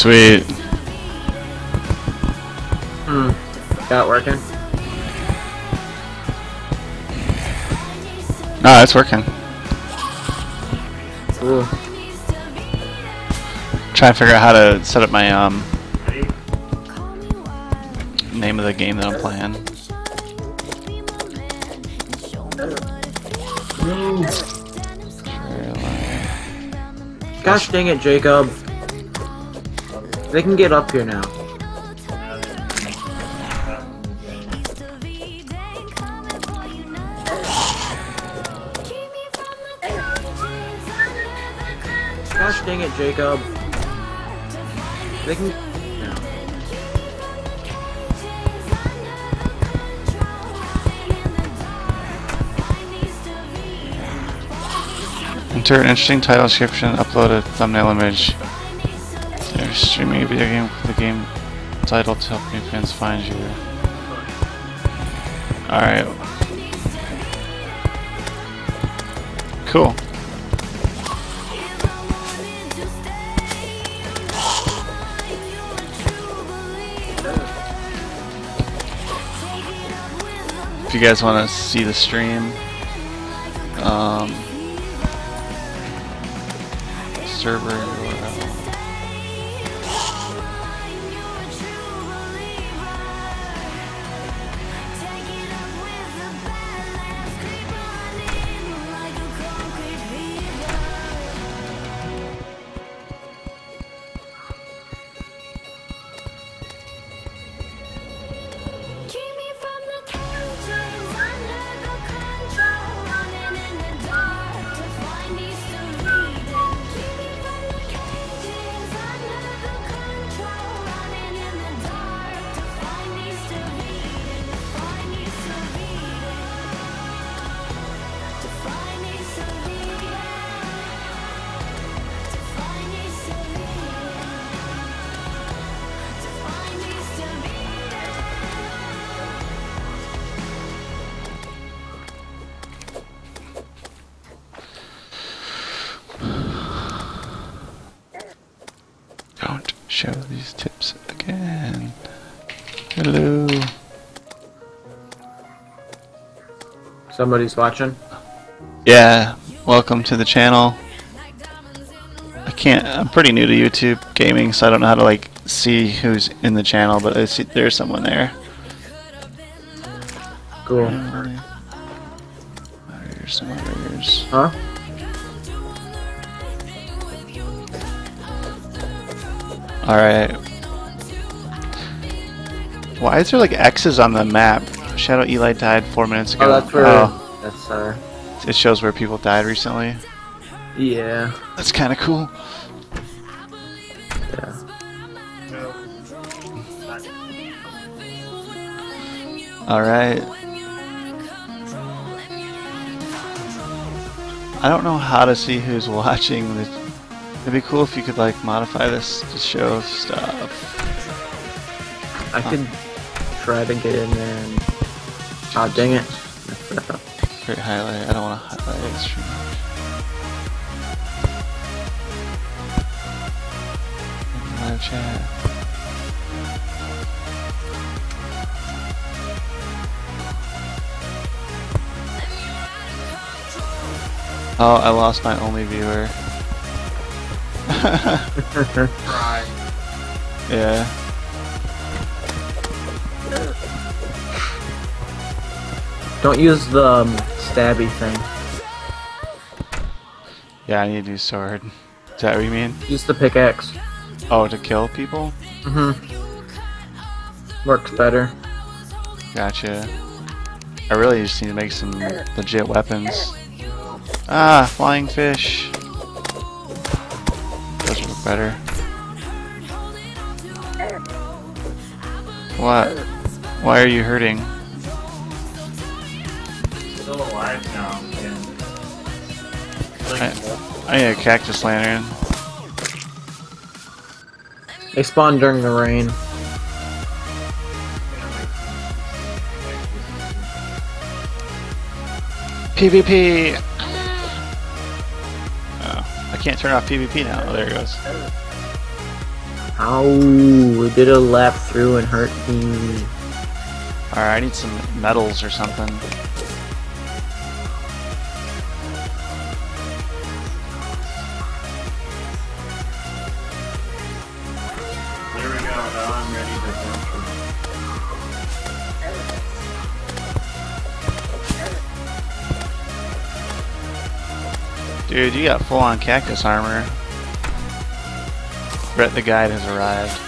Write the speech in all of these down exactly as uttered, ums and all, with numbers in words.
Sweet. Hmm. Got it working? Ah, it's working. Cool. Trying to figure out how to set up my um name of the game that I'm playing. Gosh dang it, Jacob. They can get up here now. Gosh dang it, Jacob. They can... No. Enter an interesting title description, upload a thumbnail image. They're streaming a video game with the game title to help new fans find you. Alright. Cool. If you guys want to see the stream, um, server U R L. Don't show these tips again. Hello. Somebody's watching? Yeah, welcome to the channel. I can't, I'm pretty new to YouTube gaming, so I don't know how to like see who's in the channel, but I see there's someone there. Cool. Here's some others. Huh? Alright. Why is there like X's on the map? Shadow Eli died four minutes ago. Oh, that's where... Oh, That's, uh... it shows where people died recently. Yeah. That's kind of cool. Yeah. Alright. I don't know how to see who's watching. This. It'd be cool if you could like modify this to show stuff. I Huh. could try to get in there and... Oh, dang it. Great highlight. I don't want to highlight it too much. Live chat. Oh, I lost my only viewer. Right. Yeah. Don't use the um, stabby thing. Yeah, I need a new sword. Is that what you mean? Use the pickaxe. Oh, to kill people? Mm-hmm. Works better. Gotcha. I really just need to make some legit weapons. Ah, flying fish. Those look better. What? Why are you hurting? Still alive now. I, I need a cactus lantern. They spawn during the rain. PvP! Oh, I can't turn off PvP now. Oh, there it goes. Ow, we did a lap through and hurt me. Alright, I need some medals or something. There we go. Now I'm ready to venture. Dude, you got full-on cactus armor. Brett the guide has arrived.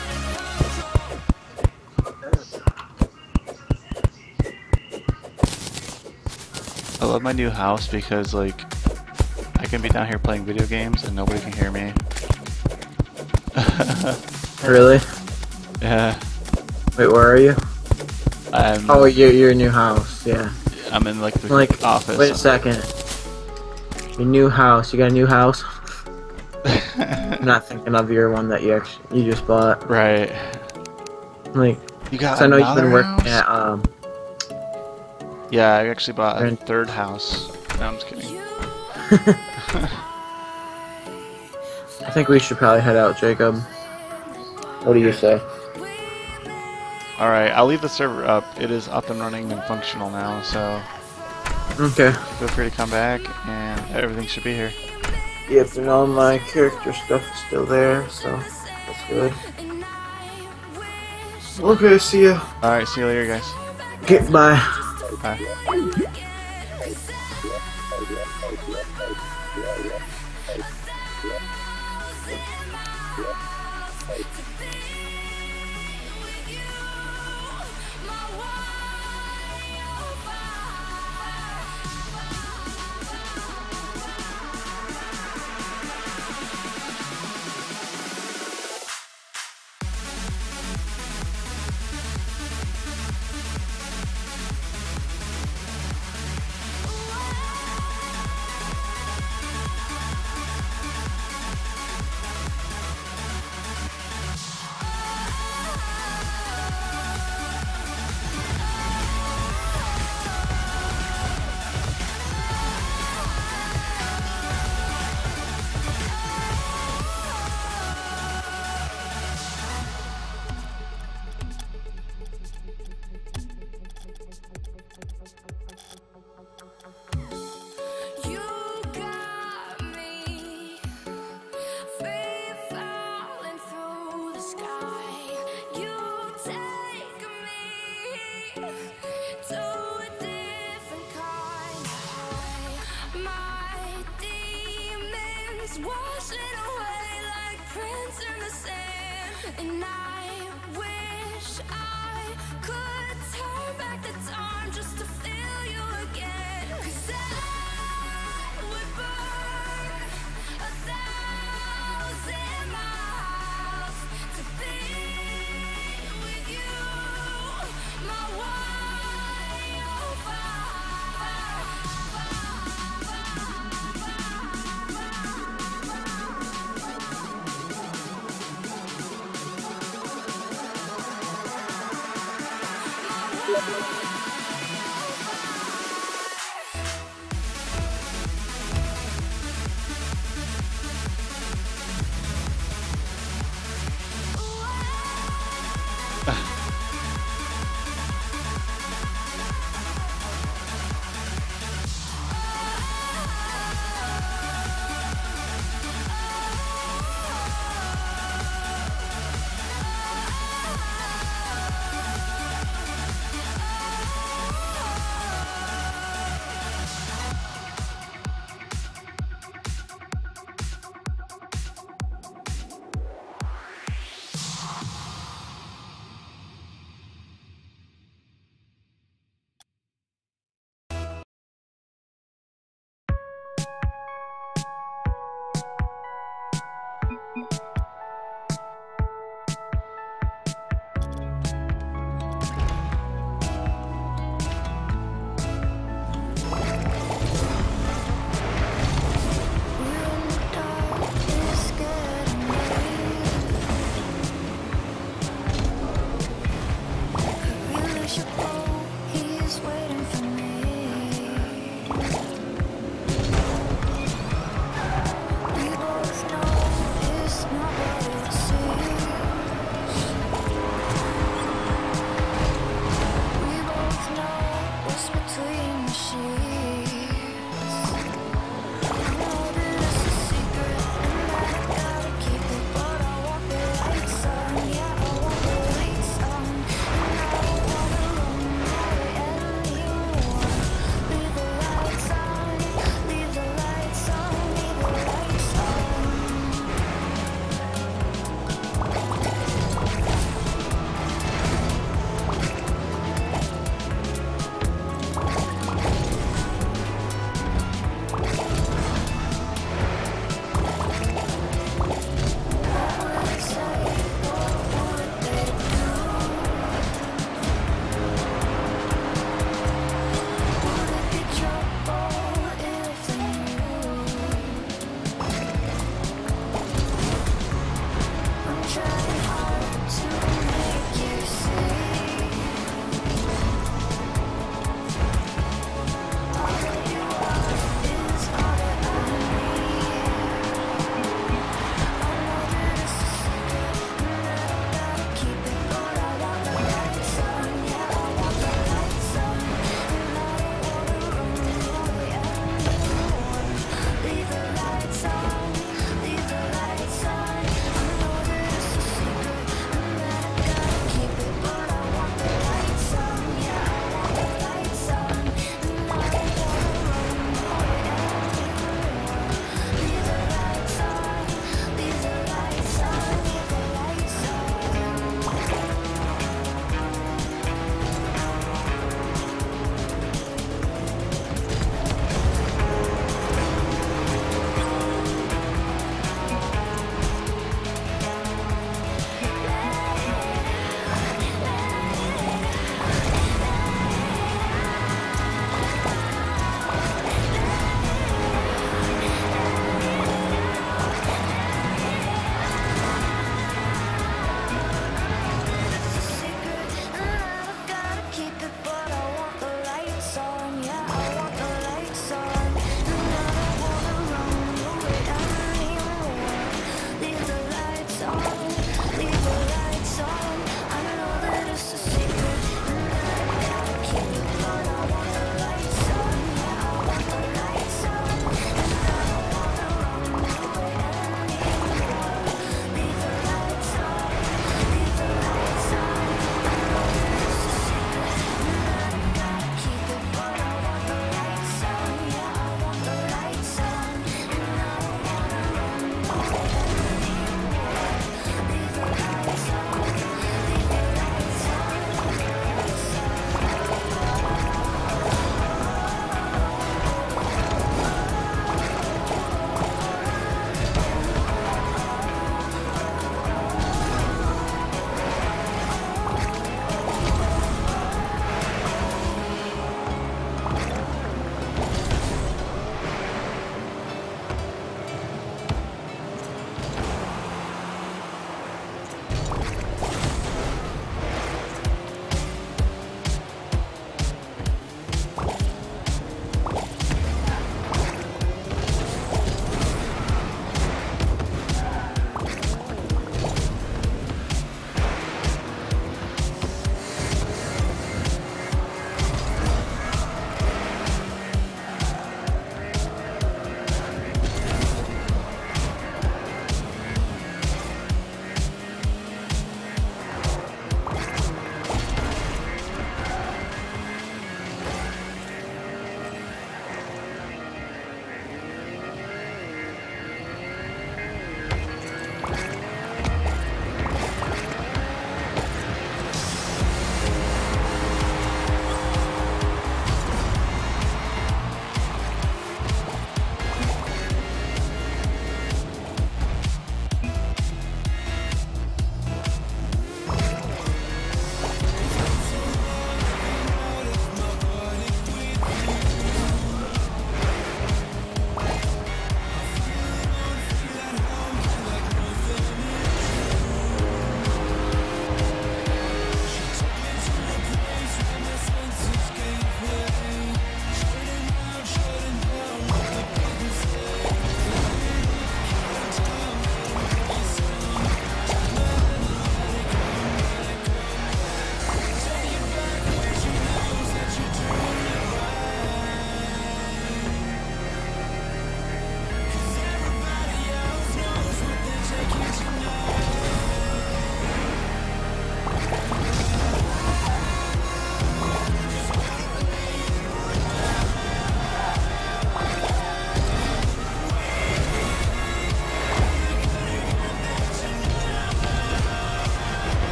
I love my new house because, like, I can be down here playing video games and nobody can hear me. Really? Yeah. Wait, where are you? I'm, Oh, your your new house. Yeah. I'm in, like, the Like, office. wait a second. Your new house. You got a new house? I'm not thinking of your one that you actually you just bought. Right. Like, You got 'cause I know you've another been working house? at um. Yeah, I actually bought a Rent. third house. No, I'm just kidding. I think we should probably head out, Jacob. What do you say? Alright, I'll leave the server up. It is up and running and functional now, so Okay. feel free to come back and everything should be here. Yep, and all my character stuff is still there, so that's good. Okay, see ya. Alright, see you later, guys. Okay, bye. Bye. You got me free falling through the sky. You take me to a different kind of high. My demons washing away like prints in the sand, and I wish I could turn back the time just to feel you again. 'Cause I would burn a thousand miles to be with you, my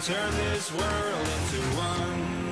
turn this world into one.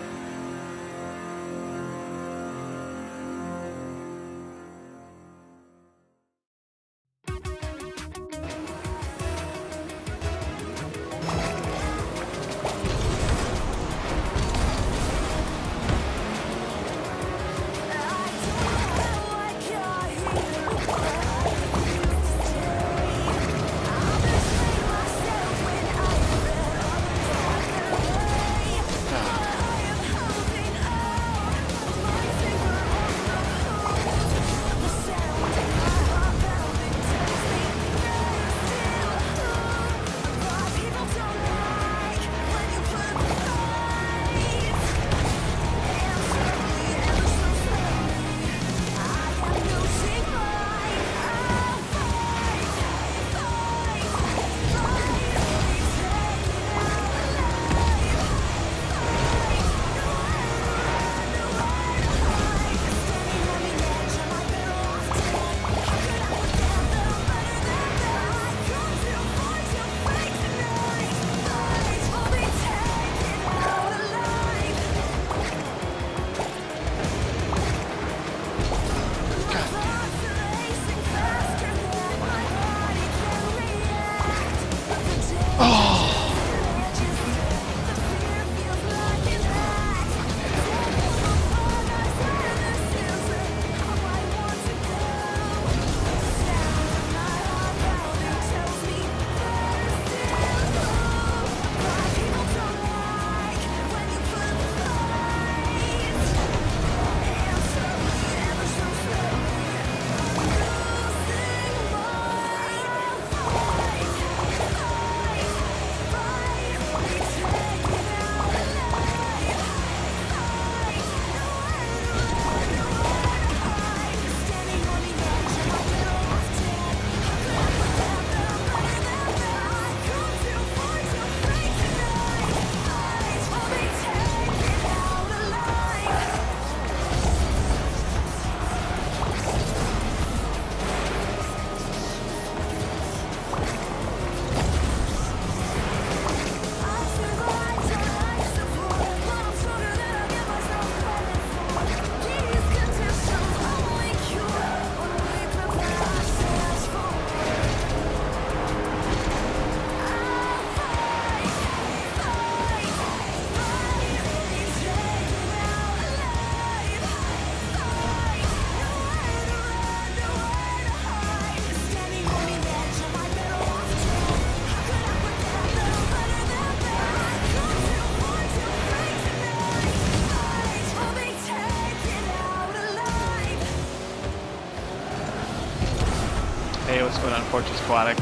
Hey, what's going on, Fortress Aquatic?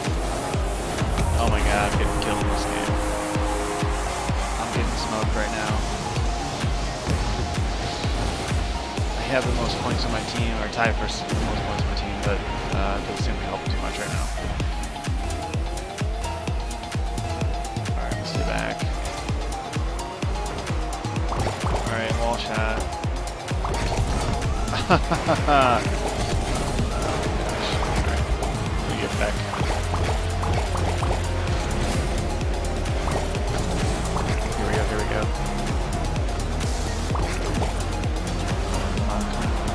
Oh my god, I'm getting killed in this game. I'm getting smoked right now. I have the most points on my team, or tied for the most points on my team, but uh, it doesn't seem to help too much right now. Alright, let's stay back. Alright, wall shot. Get back. Here we go, here we go. Come on, come on.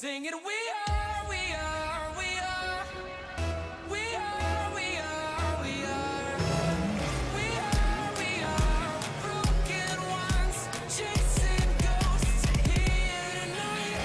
Singing, we are, we are, we are. We are, we are, we are. We are, we are. Broken ones, chasing ghosts here tonight.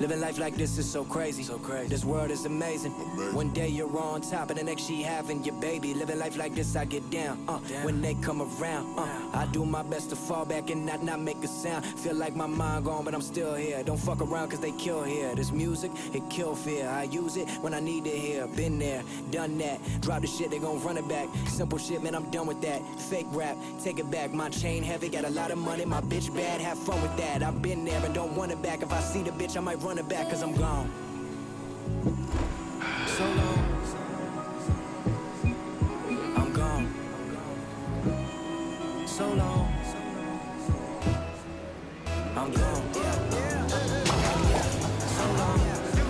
Living life like this is so crazy. So crazy. This world is amazing. amazing. One day you're on top, and the next she having your baby. Living life like this, I get down. Uh, when they come around, uh, I do my best to fall back and not not make a sound. Feel like my mind gone, but I'm still here. Don't fuck around, cause they kill here. This music, it kill fear. I use it when I need to hear. Been there, done that. Drop the shit, they gon' run it back. Simple shit, man, I'm done with that. Fake rap, take it back. My chain heavy, got a lot of money. My bitch bad, have fun with that. I've been there and don't want it back. If I see the bitch, I might run it back, cause I'm gone. So long, I'm gone. So long, I'm gone. So long.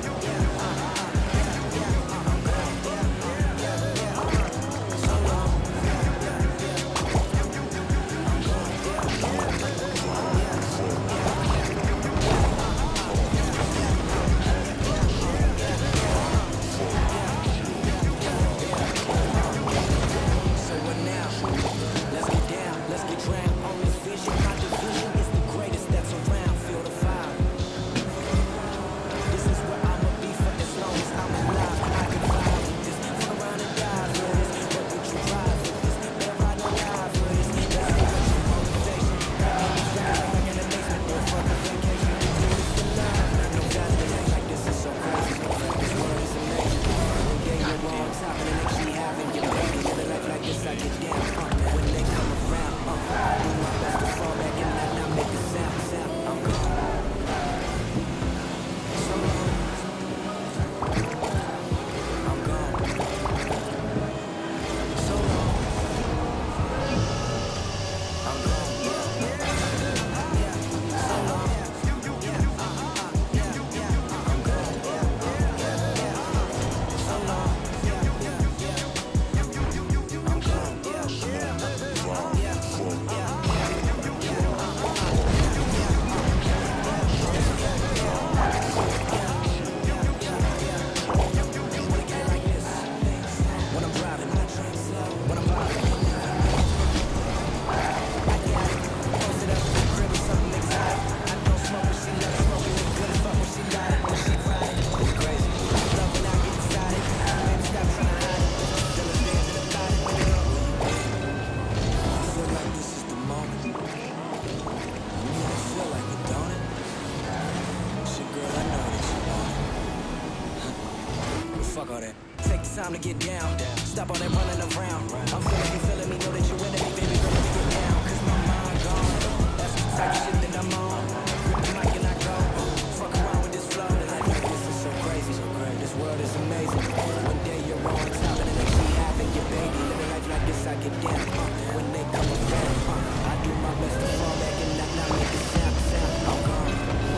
Fuck all that. Take the time to get down. Stop all that running around. I'm feeling you feeling me. Know that you're winning me, baby. Ready to get down. Cause my mind gone. That's the type of shit that I'm on. Grip the mic and I go. Fuck around with this flow. This is so crazy. So crazy. This world is amazing. One day you're on top and the next you having your baby. Living life like this, I get down. Uh, when they come around, uh, I do my best to fall back and not, not make a sound. sound. I'm gone.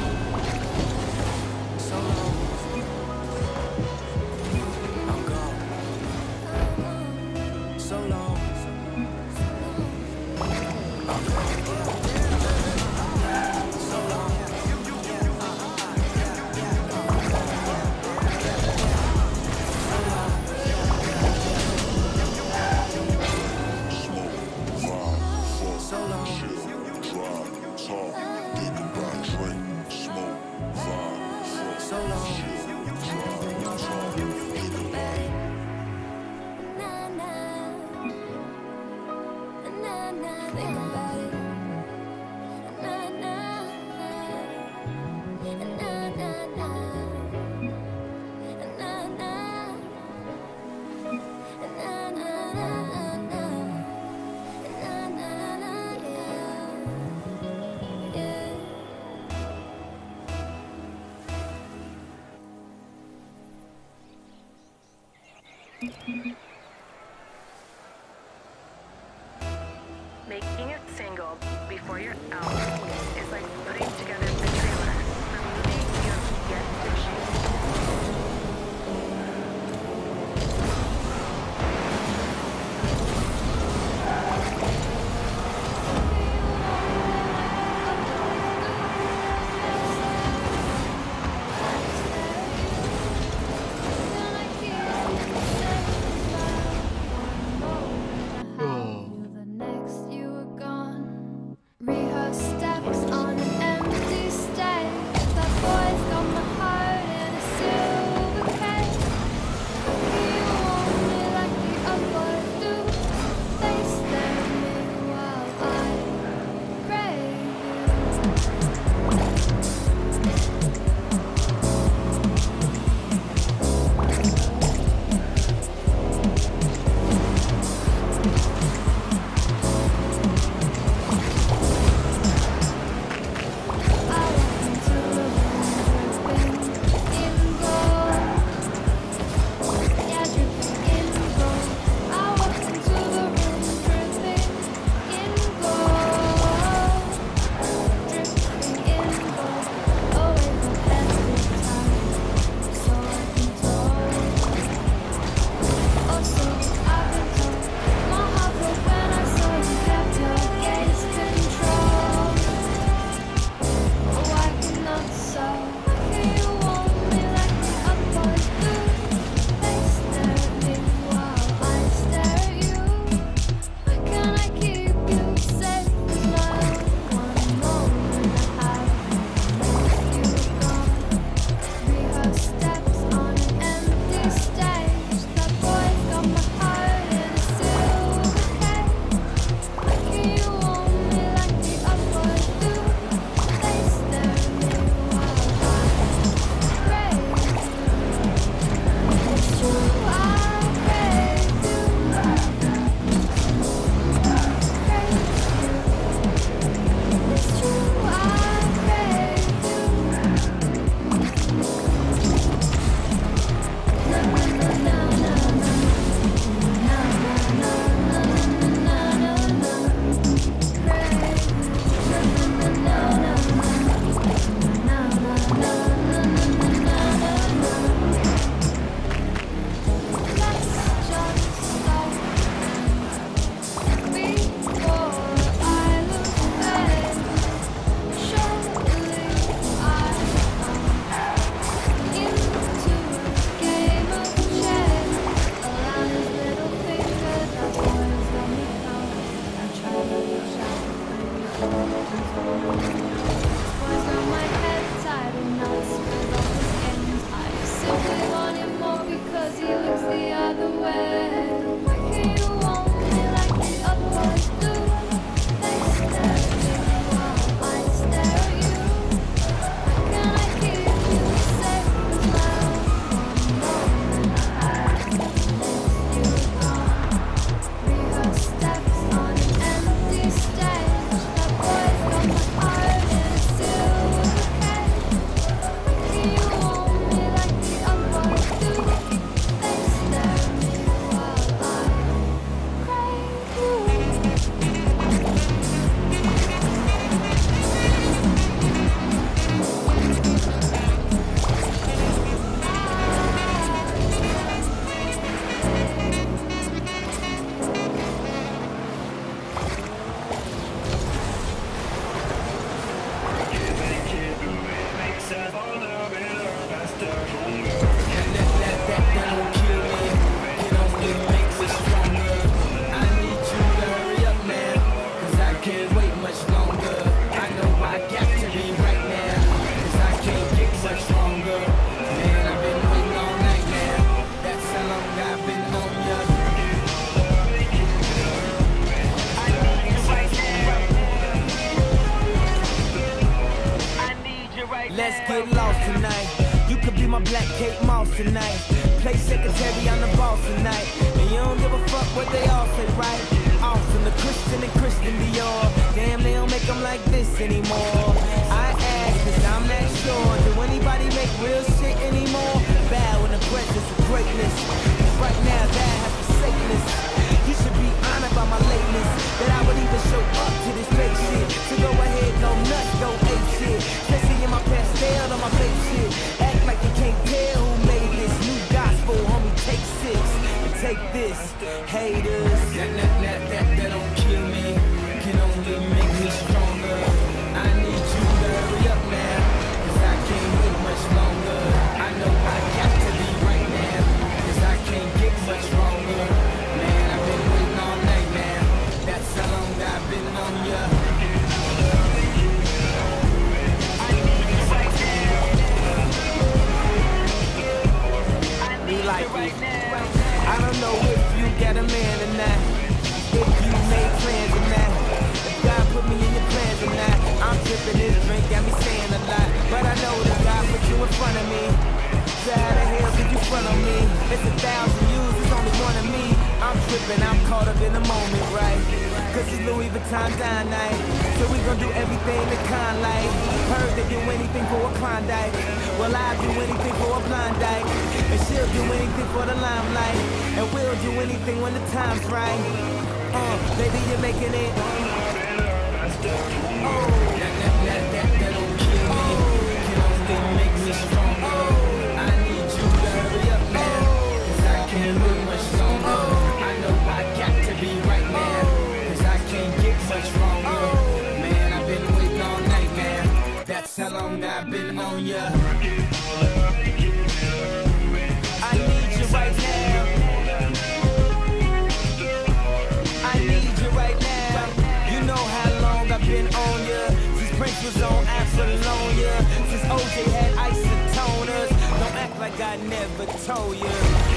So long. So long. So long. Making it single before you're out is like putting together the trailer for a movie you have yet to shoot. The next you were gone, rehearse steps on my black Kate Moss tonight. Play secretary, I'm the boss tonight. And you don't give a fuck what they all say, right? Awesome, the Christian and Christian Dior. Damn, they don't make them like this anymore. I ask, cause I'm not sure. Do anybody make real shit anymore? Bow in the presence of greatness. Cause right now, that has forsaken us. You should be honored by my lateness. That I would even show up to this fake shit. So go ahead, go nuts, go ape shit. Especially in my pastel on my fake shit. Act like you can't tell who made this new gospel, homie. Take six and take this, haters. That, that, that, that, that don't kill me, can only make me stronger. I need you to hurry up now, cause I can't wait much longer. I know I got to be right now, cause I can't get much longer. Man, I've been waiting all night now, that's how long I've been on ya. Like right now. I don't know if you got a man or not, if you made plans or not, if God put me in your plans or not. I'm tripping, this drink got me saying a lot, but I know that God put you in front of me. So how the hell could you front on me? It's a thousand yous, it's only one of me. I'm tripping, I'm caught up in the moment, right? Cause it's Louis Vuitton dine night, so we gon' do everything the kind like. Heard they do anything for a Klondike, well I'll do anything for a blind dyke. And she'll do anything for the limelight, and we'll do anything when the time's right. Uh, baby, you're making it. Oh, that, that, that, that, that don't kill me, can only make me stronger. I need you to hurry up now, cause I can't live much longer. I know I got to be right now, cause I can't get much longer. Man, I've been waiting all night, man, that's how long I've been on ya. I need you right now. I need you right now. You know how long I've been on ya. Since Prince was on Apollonia, since O J had isotoners. Don't act like I never told ya.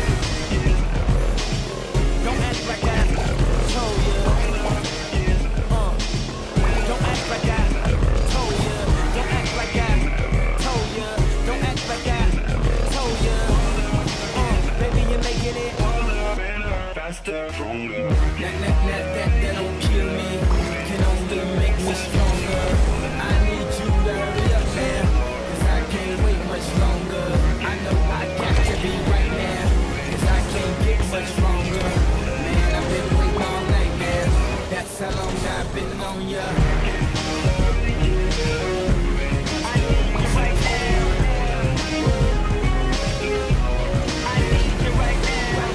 Don't act like I told ya. Uh, don't act like I told ya. Don't act like I told ya. Don't act like I told ya. Uh, baby, you're making it faster, stronger. That, that, that, that, that don't kill me, can only make me stronger. I need you to hurry up now, cause I can't wait much longer. I know I got to be right now, cause I can't get much longer. Man, I've been waiting all night, man, that's how long I've been on ya. I need you right now. I need you right now.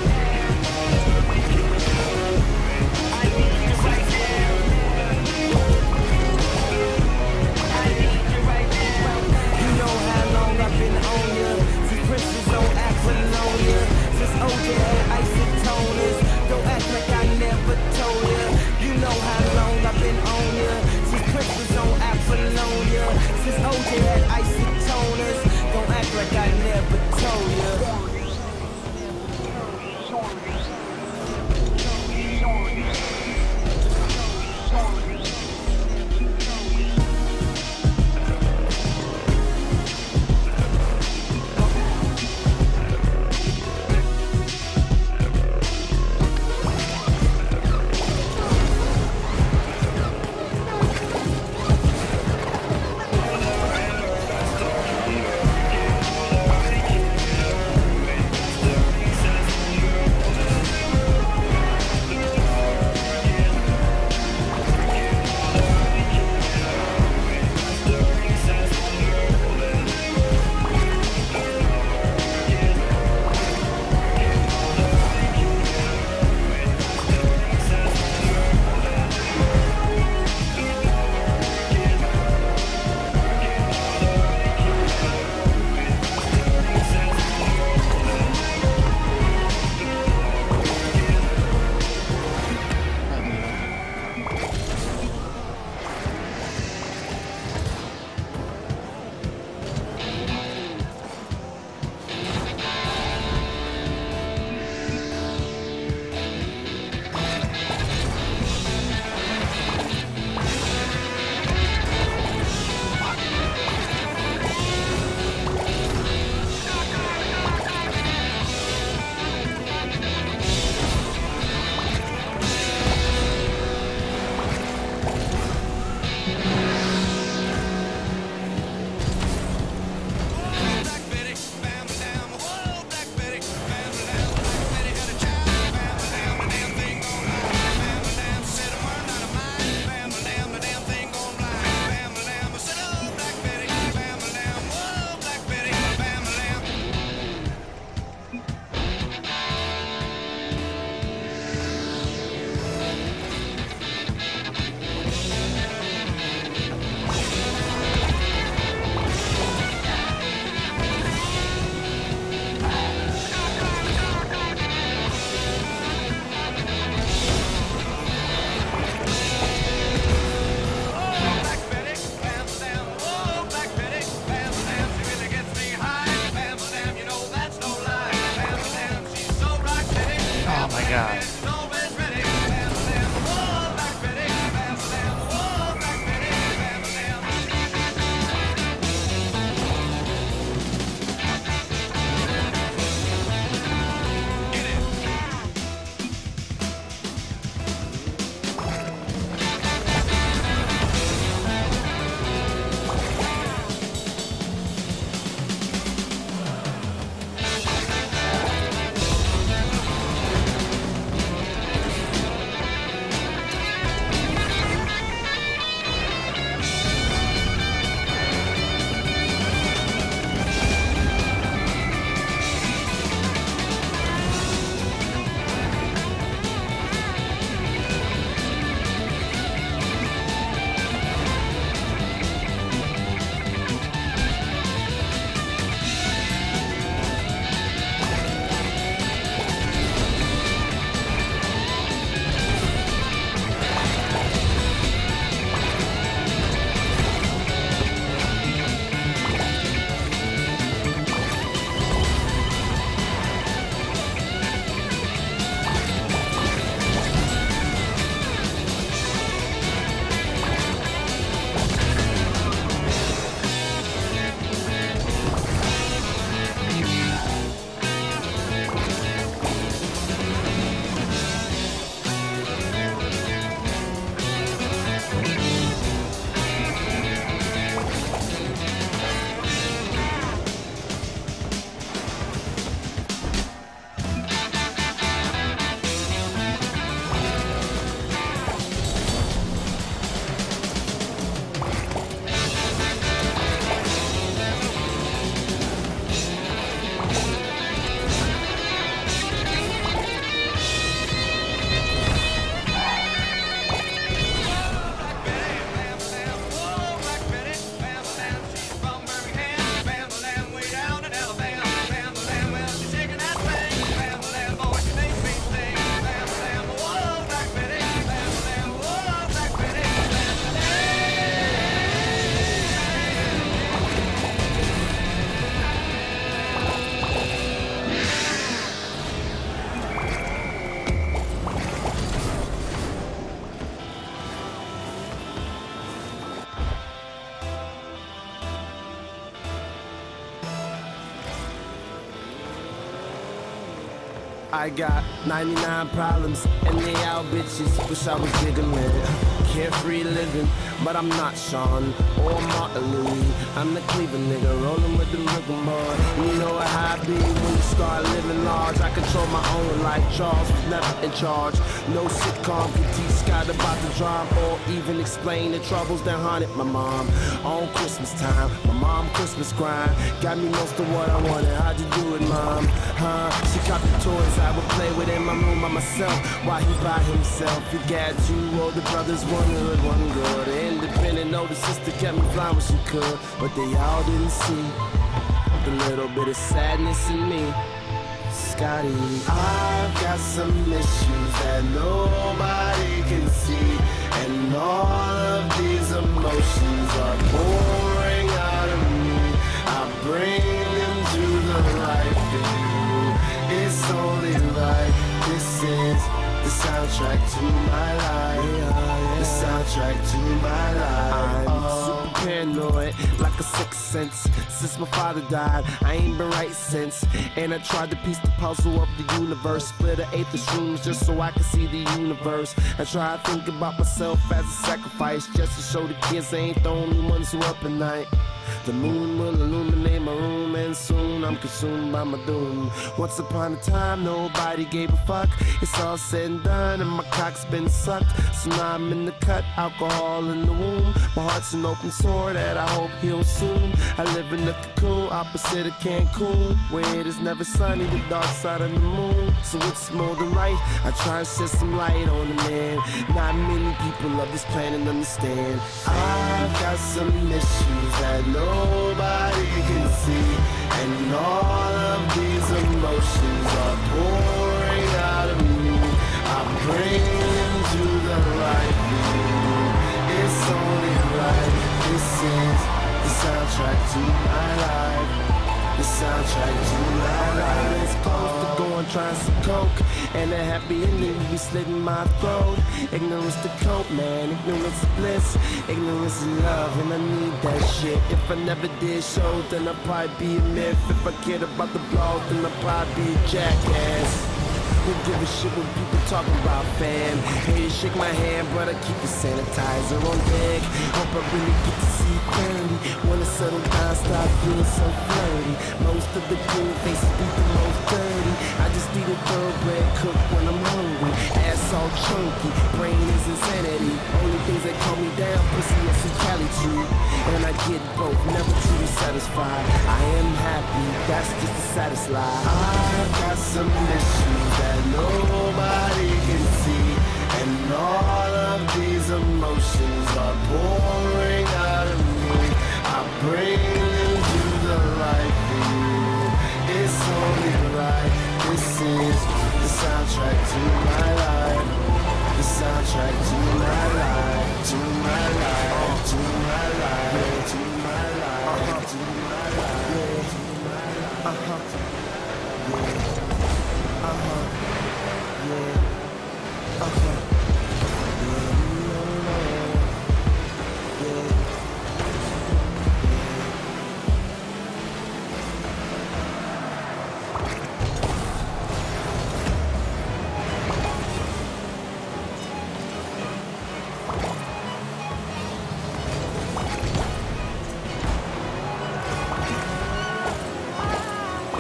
I need you right now. I need you right now. You know how long I've been on ya, since Prince was on Apollonia, since O J had isotoners. Don't act like I never told ya. You know how long I've been on ya, since Prince was on Apollonia, since O J had isotoners. Don't act like I never told ya. god. I got ninety-nine problems and they all bitches. Wish I was bigger, man. Carefree living, but I'm not Sean or Martin Louis. I'm the Cleveland nigga rolling with the Rigamore. You know how I be when you start living large. I control my own life. Charles was never in charge. No sitcom can teach Scott about the drama or even explain the troubles that haunted my mom. On Christmas time, my mom Christmas grind got me most of what I wanted. How'd you do it, mom? Huh? She got the toys I would play with in my room by myself while he by himself. He got two older brothers, one hood, one good. Independent older sister kept me flying when she could, but they all didn't see the little bit of sadness in me. Scotty, I've got some issues that nobody can see, and all of these emotions are pouring out of me. I bring them to the light for you. It's only right. This is the soundtrack to my life. The soundtrack to my life. I'm super paranoid, like a sixth sense. Since my father died, I ain't been right since. And I tried to piece the puzzle of the universe. Split an eighth of shrooms just so I could see the universe. I try to think about myself as a sacrifice, just to show the kids they ain't the only ones who up at night. The moon will illuminate my room, and soon I'm consumed by my doom. Once upon a time, nobody gave a fuck. It's all said and done, and my cock's been sucked. So now I'm in the cut, alcohol in the womb. My heart's an open sore that I hope heals soon. I live in a cocoon opposite of Cancun, where it is never sunny, the dark side of the moon. So it's more than right, I try and shed some light on the man. Not many people of this planet understand. I've got some issues that nobody can see, and all of these emotions are pouring out of me. I bring them to the light view. It's only right. This is the soundtrack to my life. The soundtrack to my life. It's close to going trying some coke. And a happy ending be slitting my throat. Ignorance to cope, man. Ignorance is bliss. Ignorance is love, and I need that shit. If I never did show, then I'd probably be a myth. If I cared about the blog, then I'd probably be a jackass. Who give a shit what people talking about, fam? Hey, shake my hand, but I keep the sanitizer on deck. Hope I really get to see thirty. Wanna settle down, stop being so flirty. Most of the cool faces be the most dirty. I just eat a thoroughbred cook when I'm hungry. Ass all chunky, brain is insanity. Only things that calm me down, pussy and some Cali too. And I get both, never truly satisfied. I am happy, that's just the saddest lie. I've got some issues that nobody can see, and all of these emotions are pouring out of me. I bring them to the light for you. It's only right. This is the soundtrack to my life. The soundtrack to my life. To my life. To my life. To my life. To my life. To my life. Uh huh. Yeah. Uh huh. Yeah. Uh huh.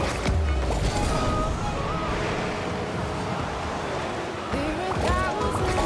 There are thousands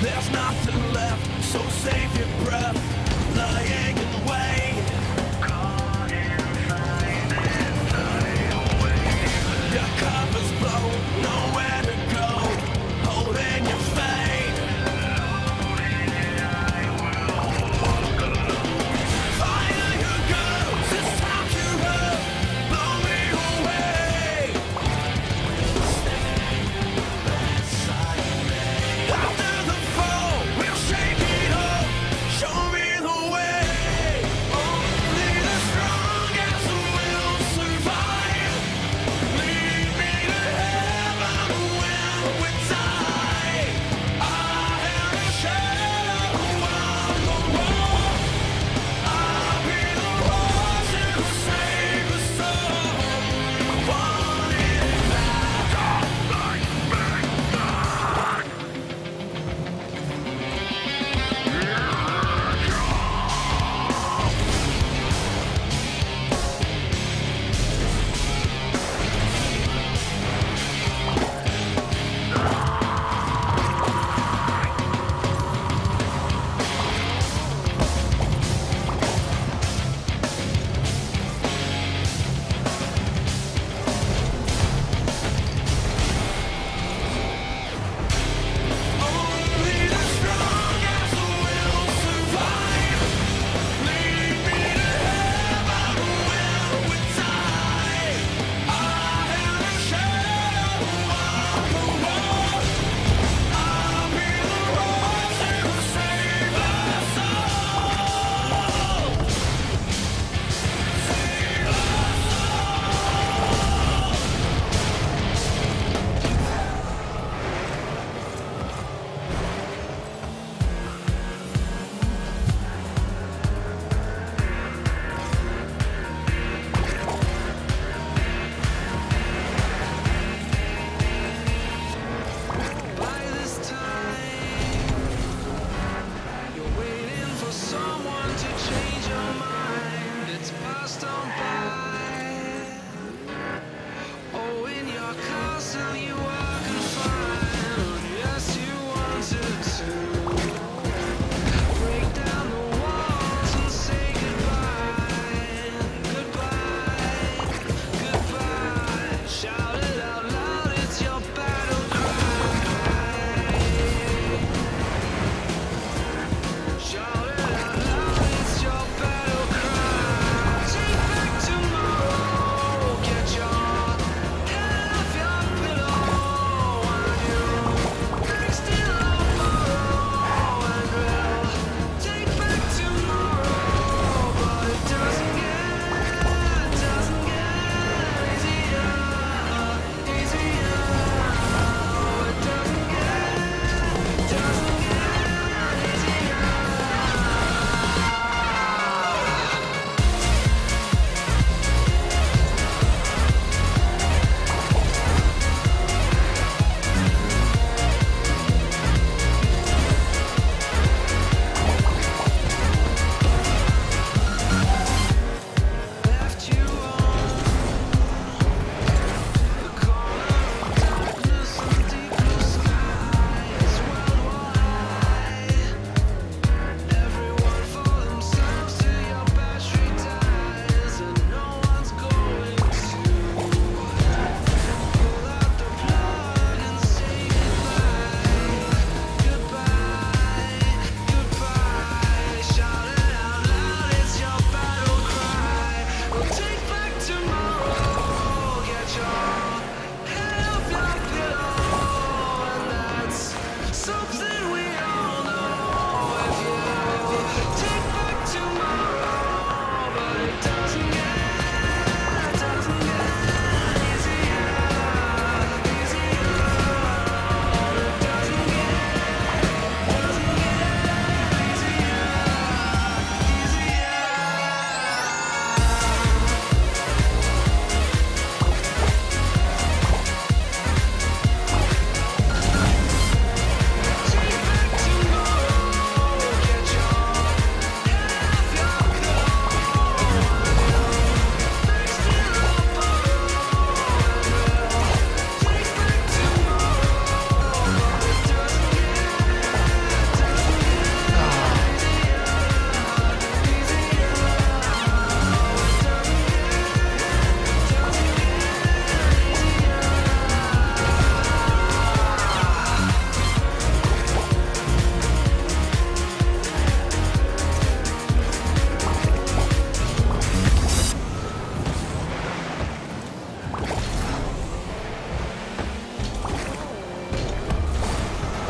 There's nothing left, so save your breath. Lying in wait. Caught inside your cover's blown, nowhere to go. Holding your fate. Fire your guns, it's time to run. Blow me away. After the fall, we'll shake it up.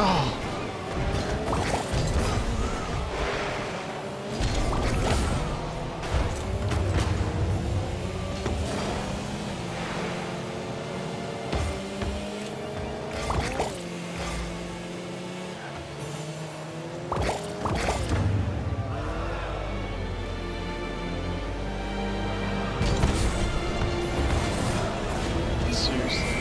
Oh. Seriously.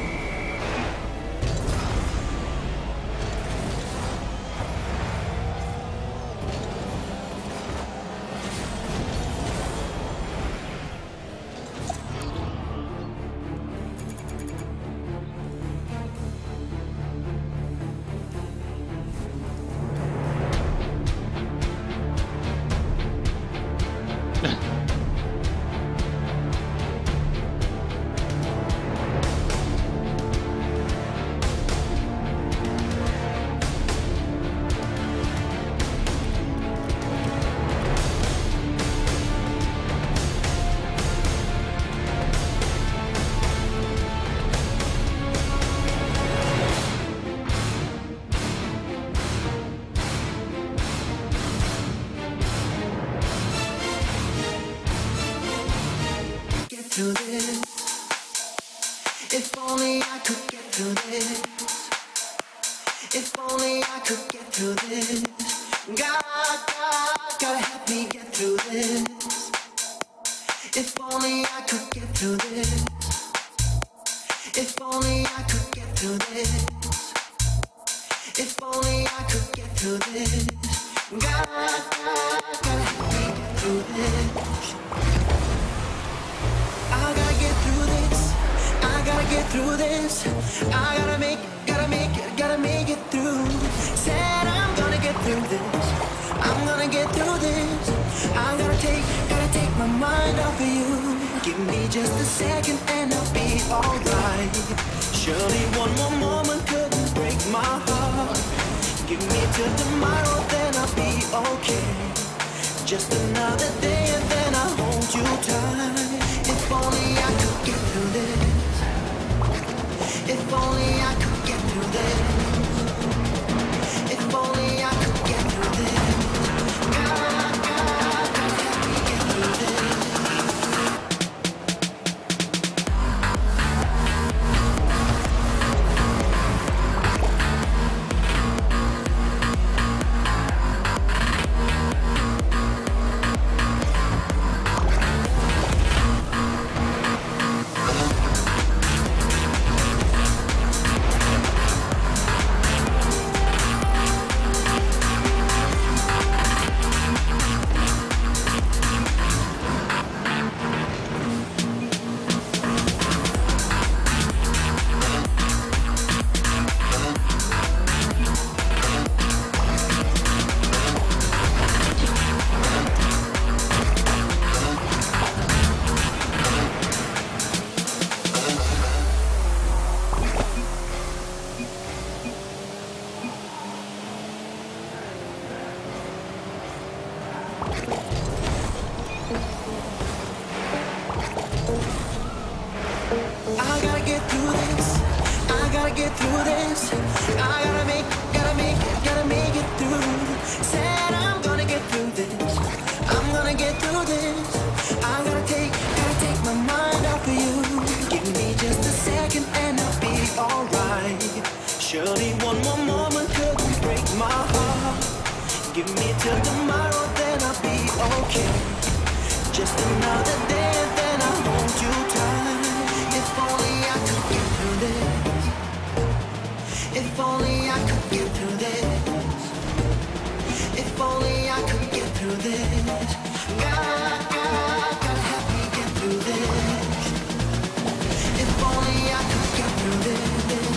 Get through this. If only I could get through this. If only I could get through this. God, God, gotta help me get through this. If only I could get through this. If only I could get through this. If only I could get through this. God, God, gotta help me get through this. I gotta get through this. I gotta get through this. I gotta make, gotta make it, gotta make it through. Said I'm gonna get through this. I'm gonna get through this. I gotta take, gotta take my mind off of you. Give me just a second and I'll be alright. Surely one more moment couldn't break my heart. Give me till tomorrow, then I'll be okay. Just another day and then I'll hold you tight. If only I could get through this. If only I could get through this. If only I could get through this. God, God, God, help me get through this. I gotta get through this. I gotta get through this. I gotta make, gotta make it, gotta make it through. Said I'm gonna get through this. I'm gonna get through this. I gotta take, gotta take my mind off of you. Give me just a second and I'll be alright. Surely one more moment couldn't break my heart. Give me till tomorrow, then I'll be okay. Just another day and then I'll hold you tight. If only I could get through this. If only I could get through this. If only I could get through this. God, God, gotta help me get through this. If only I could get through this.